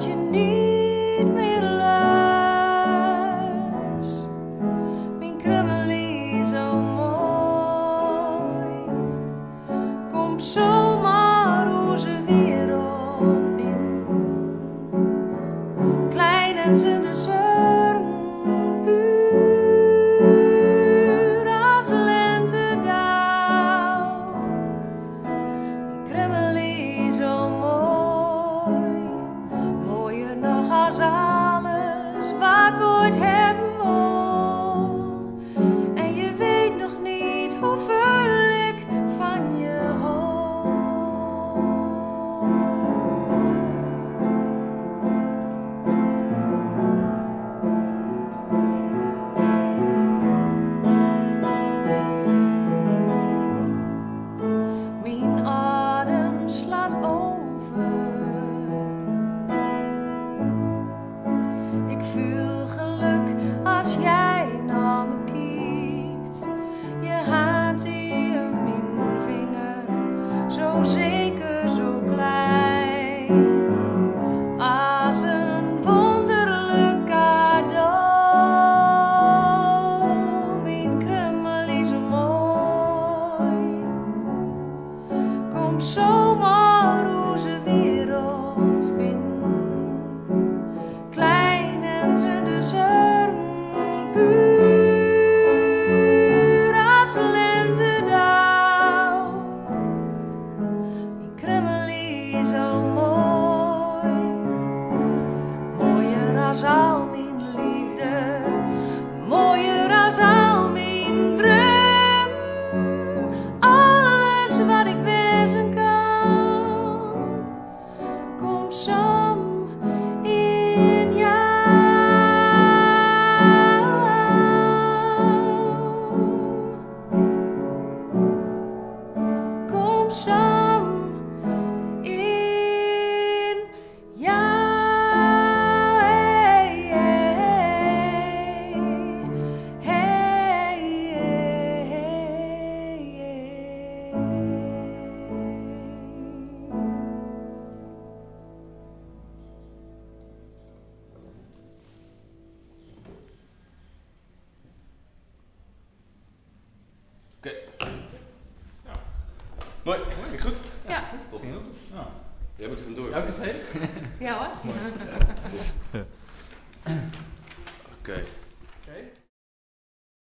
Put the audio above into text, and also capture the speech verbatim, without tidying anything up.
dat je niet meer luist. Mijn krummelie zo mooi. Kom zomaar onze wereld binnen. Klein en zonder zorgen, puur als lentedauw. Mijn krummelie zo mooi, mooier nog als alles wat ik ooit heb gewonnen. En je weet nog niet hoeveel ik van je hou. Mijn adem slaat over. Ik voel geluk als jij naar me kijkt. Je hand in mijn vinger, zo zeker, zo klein. Als een wonderlijk cadeau. Mijn krummelie zo mooi. Kom zomaar onze wereld binnen. Klein en zonder zorgen, puur als lentedauw. Mijn krummelie zo mooi, mooier als al mijn liefde, mooier als al mijn droom. Alles wat ik wezen kan, komt samen in jou. Kom samen in jou. Hey, hey, hey, hey, hey. Oké. Nou. Mooi, ging goed. Ja. Toch? Ging goed? Nou, Jij moet vandoor. jou tevreden? Ja hoor. Mooi.